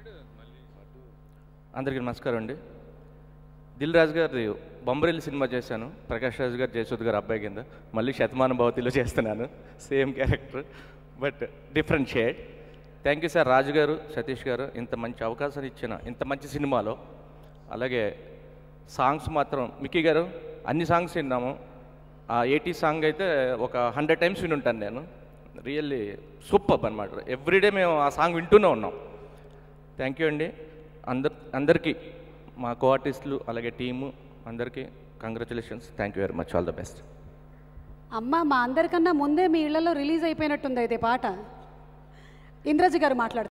అందరికీ నమస్కారం అండి. దిల్ రాజు గారి బొమ్మరిల్లు సినిమా చేశాను, ప్రకాష్ రాజు గారు జయసూద్ గారు అబ్బాయి కింద. మళ్ళీ శతమాన భవతిలో చేస్తున్నాను, same character but different shade. Thank you sir Raju గారు, సతీష్ గారు, ఇంత మంచి అవకాశాన్ని ఇచ్చిన ఇంత మంచి సినిమాలో. అలాగే సాంగ్స్ మాత్రం మిక్కీ గారు అన్ని సాంగ్స్ విన్నాము. ఆ 80 సాంగ్ అయితే ఒక 100 టైమ్స్ వినుంటాను నేను. రియల్లీ సూపర్ అనమాట. ఎవ్రీడే మేము ఆ సాంగ్ వింటూనే ఉన్నాం. థ్యాంక్ యూ అండి. అందరికీ మా కో ఆర్టిస్టులు అలాగే టీము అందరికీ congratulations. Thank you very much. All the best. అమ్మ, మా అందరికన్నా ముందే మీ ఇళ్లలో రిలీజ్ అయిపోయినట్టుంది అయితే పాట. ఇంద్రజ గారు మాట్లాడుతున్నారు.